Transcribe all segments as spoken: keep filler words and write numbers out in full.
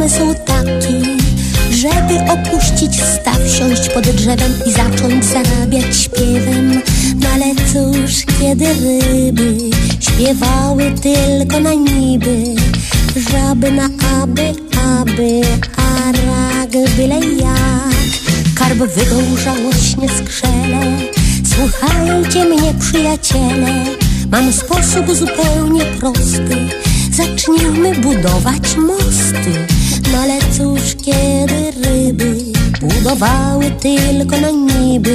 pomysł taki, żeby opuścić staw, siąść pod drzewem i zacząć zarabiać śpiewem. No ale cóż, kiedy ryby śpiewały tylko na niby, żaby na aby, aby, a rak byle jak. Karp wyjął żałośnie skrzele. Słuchajcie mnie, przyjaciele, mam sposób zupełnie prosty. Zacznijmy budować mosty. No ale cóż, kiedy ryby budowały tylko na niby,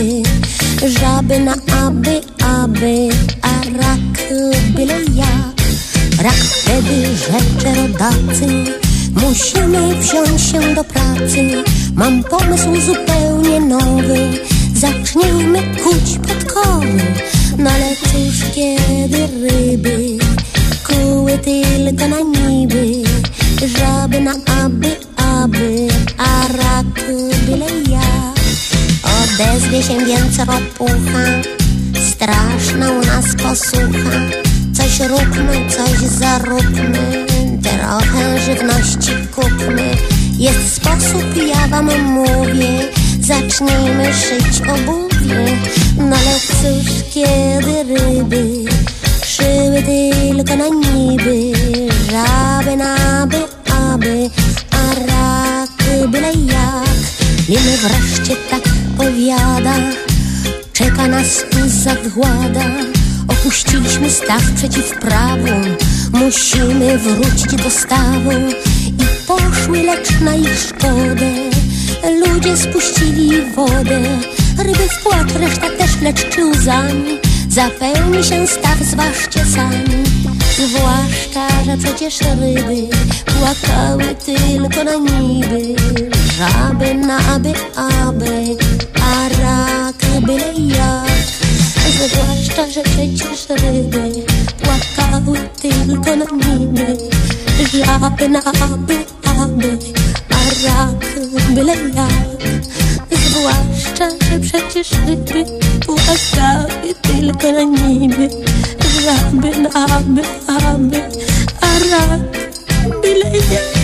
żaby na aby, aby, a rak byle jak. Rak wtedy rzecze rodacy, musimy wziąć się do pracy. Mam pomysł zupełnie nowy, zacznijmy kuć podkowy. No ale cóż, kiedy ryby kuły tylko na niby, żaby na aby, aby, a rak byle jak. Odezwie się więc ropucha, straszna u nas posłucha. Coś róbmy, coś zaróbmy, trochę żywności kupmy. Jest sposób, ja wam mówię, zacznijmy szyć obuwie. No ale cóż, kiedy ryby szyły tylko na niby, żaby na aby, aby, a rak byle jak. Liny wreszcie tak powiada, czeka nas tu zagłada. Opuściliśmy staw przeciw prawu, musimy wrócić do stawu. I poszły, lecz na ich szkodę ludzie spuścili wodę. Ryby w płacz, reszta też, lecz czy łzami zapełni się staw, zważcie sami. Zwłaszcza, że przecież ryby płakały tylko na niby, żaby na aby, aby, a rak byle jak. Zwłaszcza, że przecież ryby płakały tylko na niby, żaby na aby, aby, a rak byle jak. Zwłaszcza, że przecież ryby płakały tylko na niby, żaby na aby, aby, a rak byle jak.